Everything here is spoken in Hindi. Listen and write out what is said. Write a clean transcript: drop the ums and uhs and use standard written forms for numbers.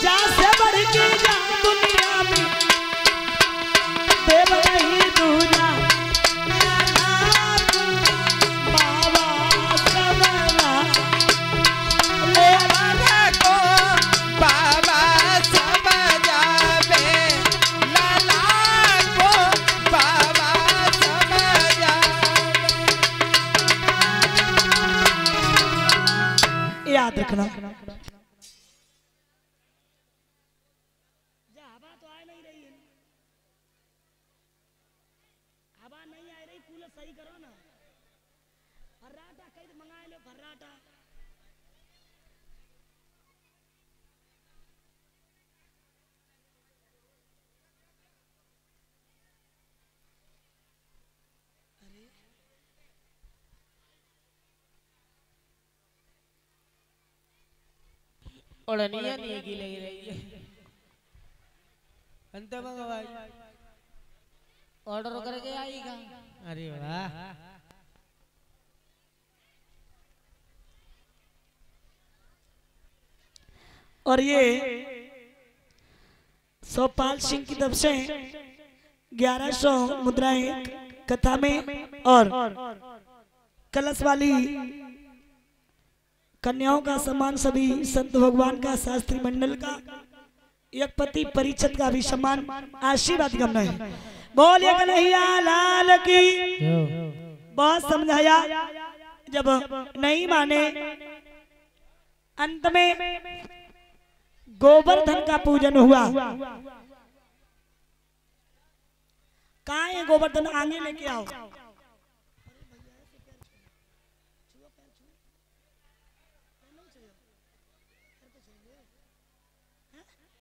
जा से बढ़ के जा दुनिया में देव नहीं दूजा बाबा सबरा ले वाला को बाबा सब जावे लाला को बाबा सब जावे। याद रखना। सही करो ना फर्राटा कई मंगाए लो फर्राटा ओढ़निया नहीं की लगी रही है अंत मंगवाई ऑर्डर करके आएगा। अरे वाह और ये सोपाल सिंह की तरफ से 1100 मुद्राएं कथा में और कलश वाली कन्याओं का सम्मान सभी संत भगवान का शास्त्री मंडल का एक पति परिषद का भी सम्मान आशीर्वाद करना है। बोलिए कन्हैया लाल की। बहुत समझाया जब नहीं माने अंत में गोवर्धन का पूजन हुआ। कहाँ है गोवर्धन? आगे लेके आओ।